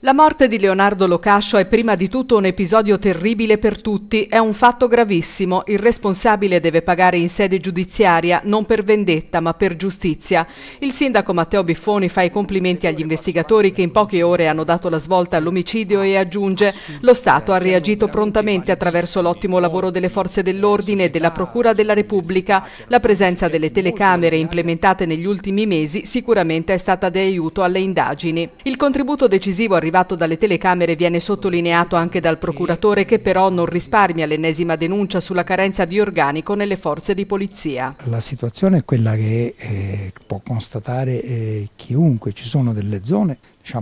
La morte di Leonardo Locascio è prima di tutto un episodio terribile per tutti, è un fatto gravissimo. Il responsabile deve pagare in sede giudiziaria, non per vendetta ma per giustizia. Il sindaco Matteo Biffoni fa i complimenti agli investigatori che in poche ore hanno dato la svolta all'omicidio e aggiunge: lo Stato ha reagito prontamente attraverso l'ottimo lavoro delle forze dell'ordine e della Procura della Repubblica. La presenza delle telecamere implementate negli ultimi mesi sicuramente è stata di aiuto alle indagini. Il contributo decisivo arrivato dalle telecamere viene sottolineato anche dal procuratore, che però non risparmia l'ennesima denuncia sulla carenza di organico nelle forze di polizia. La situazione è quella che può constatare chiunque. Ci sono delle zone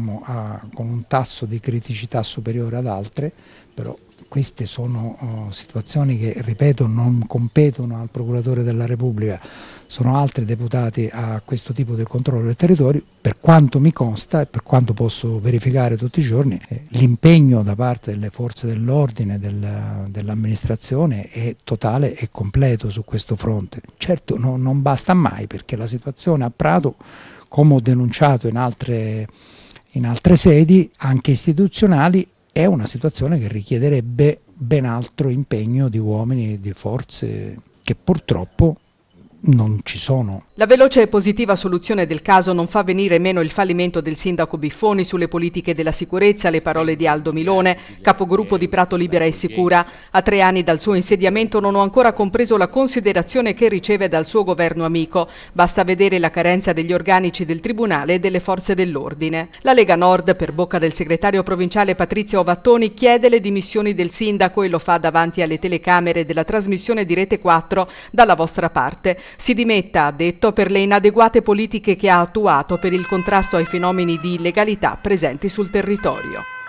con un tasso di criticità superiore ad altre, però queste sono situazioni che, ripeto, non competono al procuratore della Repubblica, sono altri deputati a questo tipo di controllo del territorio. Per quanto mi consta e per quanto posso verificare tutti i giorni, l'impegno da parte delle forze dell'ordine, dell'amministrazione è totale e completo su questo fronte. Certo non basta mai, perché la situazione a Prato, come ho denunciato in altre sedi, anche istituzionali, è una situazione che richiederebbe ben altro impegno di uomini e di forze che purtroppo non ci sono. La veloce e positiva soluzione del caso non fa venire meno il fallimento del sindaco Biffoni sulle politiche della sicurezza. Le parole di Aldo Milone, capogruppo di Prato Libera e Sicura: a 3 anni dal suo insediamento non ho ancora compreso la considerazione che riceve dal suo governo amico. Basta vedere la carenza degli organici del Tribunale e delle forze dell'ordine. La Lega Nord, per bocca del segretario provinciale Patrizio Ovattoni, chiede le dimissioni del sindaco e lo fa davanti alle telecamere della trasmissione di Rete 4 Dalla vostra parte. Si dimetta, ha detto, per le inadeguate politiche che ha attuato per il contrasto ai fenomeni di illegalità presenti sul territorio.